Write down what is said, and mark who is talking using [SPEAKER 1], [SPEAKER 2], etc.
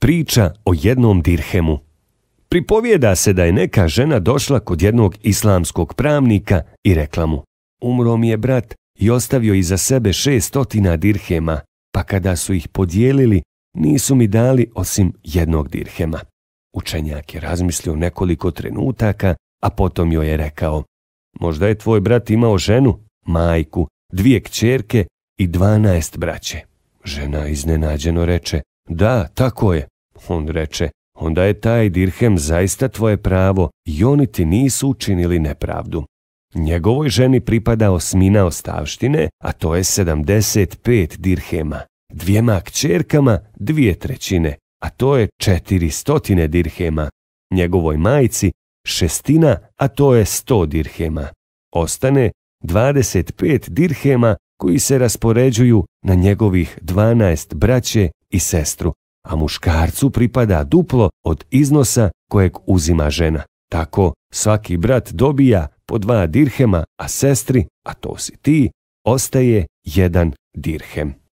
[SPEAKER 1] Priča o jednom dirhemu. Pripovijeda se da je neka žena došla kod jednog islamskog pravnika i rekla mu: umro mi je brat i ostavio iza sebe 600 dirhema, pa kada su ih podijelili nisu mi dali osim jednog dirhema. Učenjak je razmislio nekoliko trenutaka, a potom joj je rekao: možda je tvoj brat imao ženu, majku, 2 kćerke i 12 braće. Žena iznenađeno reče: da, tako je. On reče: onda je taj dirhem zaista tvoje pravo i oni ti nisu učinili nepravdu. Njegovoj ženi pripada 1/8 ostavštine, a to je 75 dirhema. 2 kćerkama 2/3, a to je 400 dirhema. Njegovoj majci 1/6, a to je 100 dirhema. Ostane 25 dirhema koji se raspoređuju na njegovih 12 braće i sestru, a muškarcu pripada duplo od iznosa kojeg uzima žena. Tako svaki brat dobija po 2 dirhema, a sestri, a to si ti, ostaje 1 dirhem.